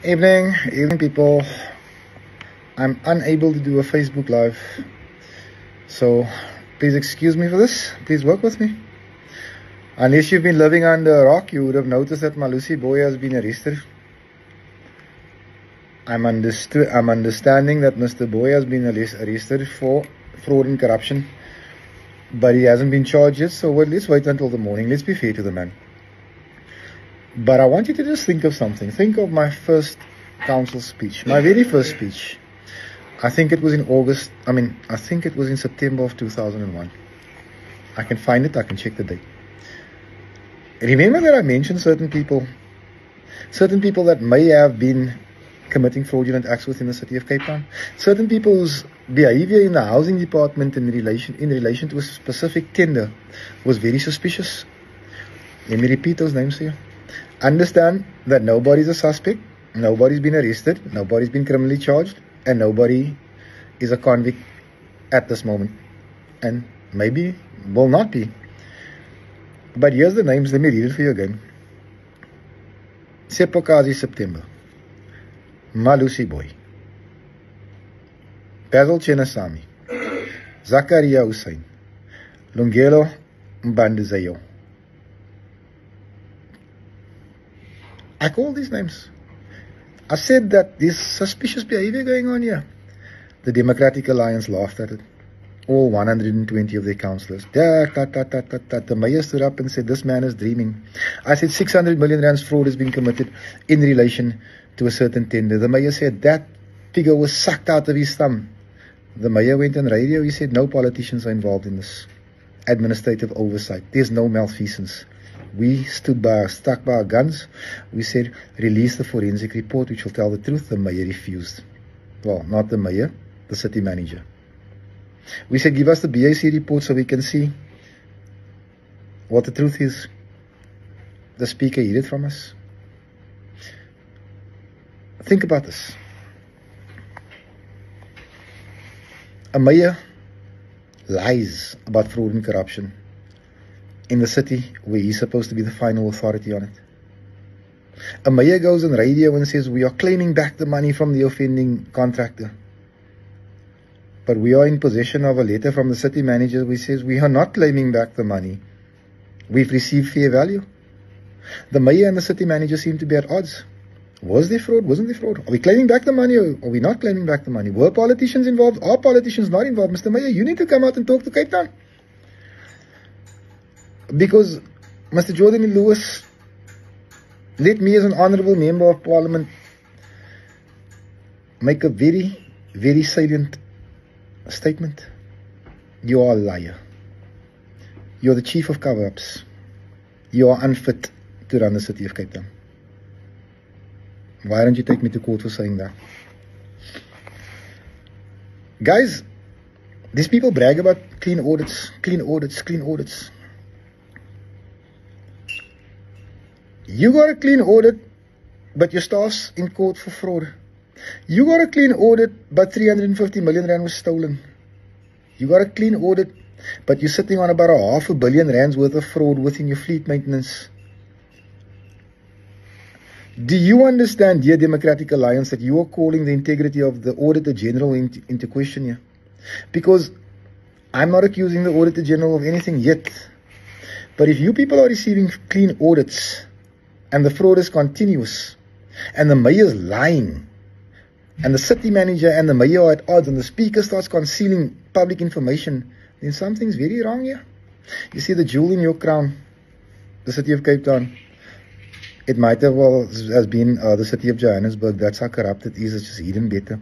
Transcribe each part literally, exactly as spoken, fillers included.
Evening, evening people. I'm unable to do a Facebook Live, so please excuse me for this. Please work with me. Unless you've been living under a rock, you would have noticed that Malusi Boy has been arrested. I'm, understu I'm understanding that Mister Boy has been arrested for fraud and corruption, but he hasn't been charged yet, so well, let's wait until the morning. Let's be fair to the man. But I want you to just think of something. Think of my first council speech, my very first speech. I think it was in August, I mean, I think it was in September of two thousand one. I can find it, I can check the date. Remember that I mentioned certain people, certain people that may have been committing fraudulent acts within the city of Cape Town. Certain people's behavior in the housing department in relation, in relation to a specific tender was very suspicious. Let me repeat those names to you. Understand that nobody's a suspect, nobody's been arrested, nobody's been criminally charged, and nobody is a convict at this moment. And maybe will not be. But here's the names, let me read it for you again. Sepokazi September, Malusi Boy, Basil Chenasami, Zakaria Hussein, Lungelo Mbandizayo. I call these names. I said that there's suspicious behavior going on here. The Democratic Alliance laughed at it. All one hundred twenty of their councillors. Da, da, da, da, da, da. The mayor stood up and said, this man is dreaming. I said six hundred million rands fraud has been committed in relation to a certain tender. The mayor said that figure was sucked out of his thumb. The mayor went on radio. He said no politicians are involved in this administrative oversight. There's no malfeasance. We stood by our, stuck by our guns. We said, release the forensic report which will tell the truth. The mayor refused. Well, not the mayor, the city manager. We said, give us the B A C report so we can see what the truth is. The speaker hid it from us. Think about this. A mayor lies about fraud and corruption in the city where he's supposed to be the final authority on it. A mayor goes on radio and says, we are claiming back the money from the offending contractor. But we are in possession of a letter from the city manager which says we are not claiming back the money. We've received fair value. The mayor and the city manager seem to be at odds. Was there fraud? Wasn't there fraud? Are we claiming back the money or are we not claiming back the money? Were politicians involved? Are politicians not involved? Mister Mayor, you need to come out and talk to Cape Town. Because Mister Jordan Lewis, let me as an honourable member of parliament make a very, very salient statement. You are a liar. You're the chief of cover-ups. You are unfit to run the city of Cape Town. Why don't you take me to court for saying that? Guys, these people brag about clean audits, clean audits, clean audits. You got a clean audit, but your staff's in court for fraud. You got a clean audit, but three hundred fifty million rand was stolen. You got a clean audit, but you're sitting on about a half a billion rands worth of fraud within your fleet maintenance. Do you understand, dear Democratic Alliance, that you are calling the integrity of the Auditor General into, into question here? Because I'm not accusing the Auditor General of anything yet. But if you people are receiving clean audits, and the fraud is continuous, and the mayor is lying, and the city manager and the mayor are at odds, and the speaker starts concealing public information, then something's very wrong here. You see, the jewel in your crown, the city of Cape Town, it might have well has been uh, the city of Johannesburg. That's how corrupt it is. It's just hidden better.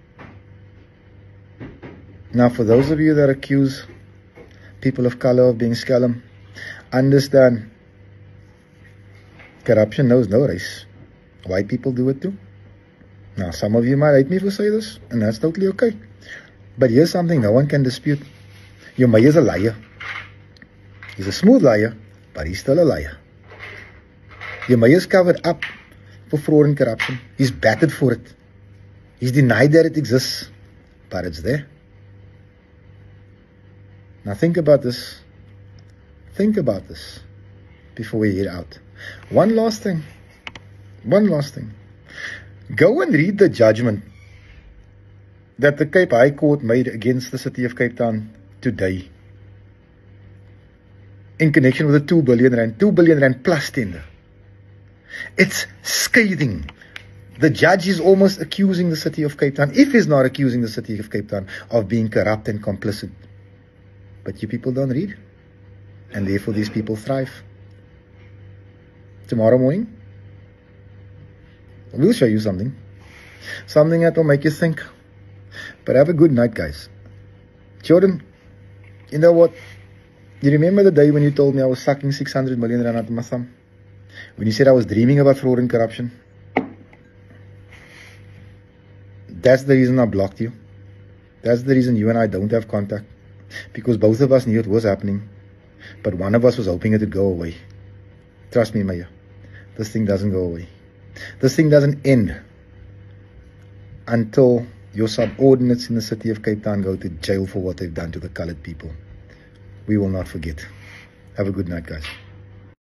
Now, for those of you that accuse people of color of being scallum, understand, corruption knows no race. White people do it too. Now, some of you might hate me for saying this, and that's totally okay. But here's something no one can dispute. Your mayor's a liar. He's a smooth liar, but he's still a liar. Your mayor's covered up for fraud and corruption. He's battered for it. He's denied that it exists, but it's there. Now think about this. Think about this before we head out. One last thing. One last thing. Go and read the judgment that the Cape High Court made against the city of Cape Town today in connection with the two billion rand, two billion rand plus tender. It's scathing. The judge is almost accusing the city of Cape Town, if he's not accusing the city of Cape Town, of being corrupt and complicit. But you people don't read, and therefore these people thrive. Tomorrow morning, we'll show you something. Something that will make you think. But have a good night, guys. Jordan, you know what? You remember the day when you told me I was sucking six hundred million rand out of my thumb? When you said I was dreaming about fraud and corruption? That's the reason I blocked you. That's the reason you and I don't have contact. Because both of us knew it was happening. But one of us was hoping it would go away. Trust me, Maya. This thing doesn't go away. This thing doesn't end until your subordinates in the city of Cape Town go to jail for what they've done to the colored people. We will not forget. Have a good night, guys.